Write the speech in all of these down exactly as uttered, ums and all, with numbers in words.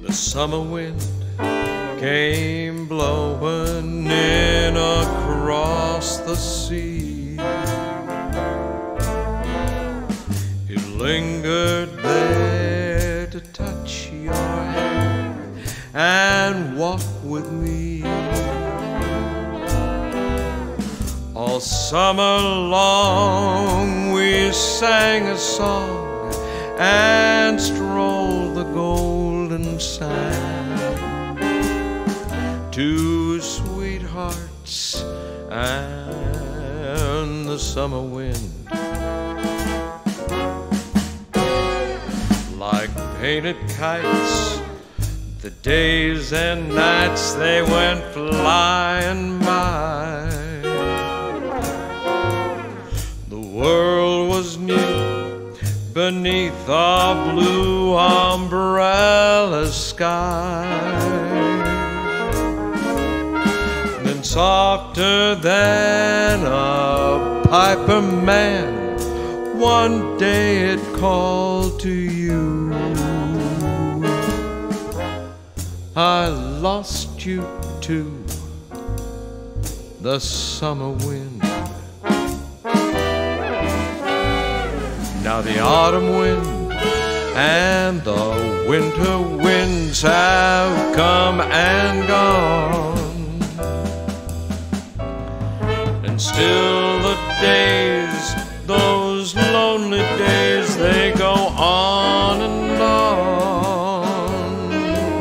The summer wind came blowing in across the sea. It lingered there to touch your hair and walk with me. All summer long we sang a song and strolled the golden sand. Two sweethearts and the summer wind, like painted kites, the days and nights they went flying by. The world was new beneath our blue umbrella sky. Then softer than a piper man, one day it called to you. I lost you to the summer wind. Now the autumn wind and the winter winds have come and gone, and still the days, those lonely days, they go on and on.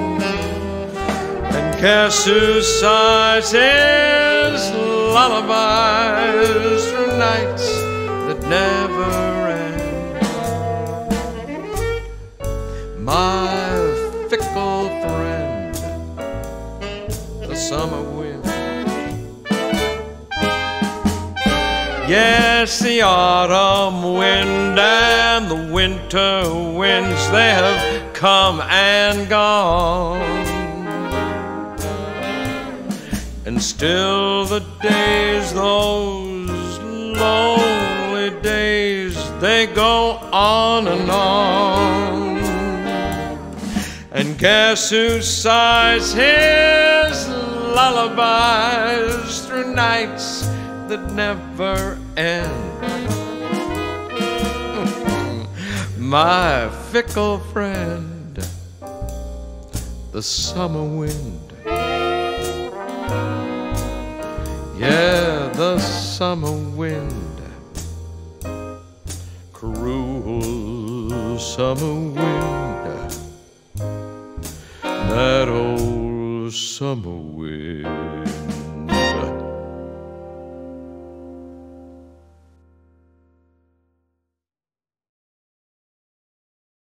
And Cather sighs his lullabies through nights that never end. My fickle friend, the summer wind. Yes, the autumn wind and the winter winds, they have come and gone, and still the days, those lonely days, they go on and on. And guess who sighs his lullabies through nights that never end? My fickle friend, the summer wind. Yeah, the summer wind, cruel summer wind, that old summer wind.